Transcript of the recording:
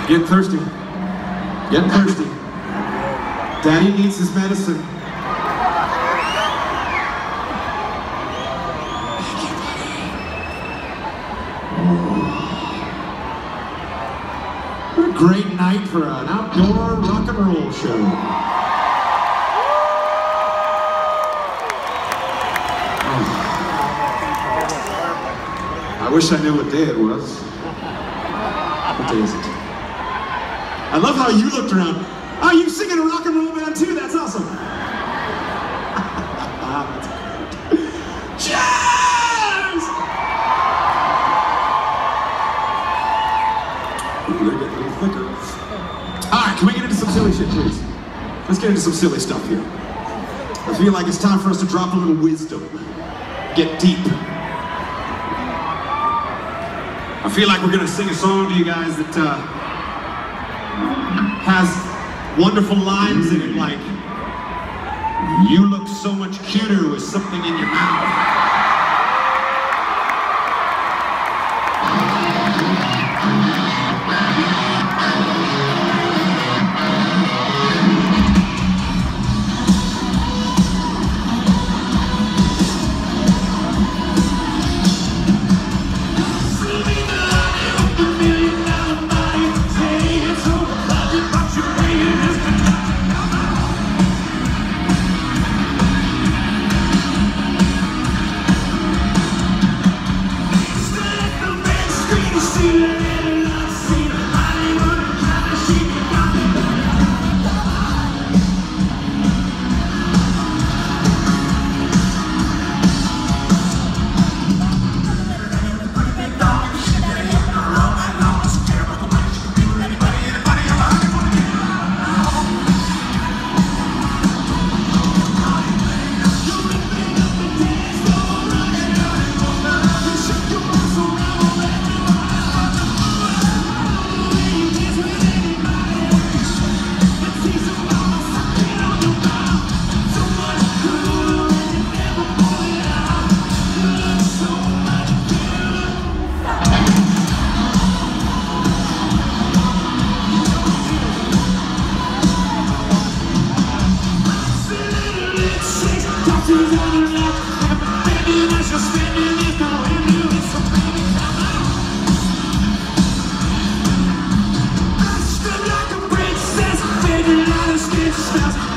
Getting thirsty. Getting thirsty. Daddy needs his medicine. What a great night for an outdoor rock and roll show. I wish I knew what day it was. What day is it? I love how you looked around. Oh, you sing in a rock and roll band too? That's awesome. That's great. Cheers! Ooh, they're getting a little thicker. All right, can we get into some silly shit, please? Let's get into some silly stuff here. I feel like it's time for us to drop a little wisdom. Get deep. I feel like we're gonna sing a song to you guys that has wonderful lines in it, like, you look so much cuter with something in your mouth. Stars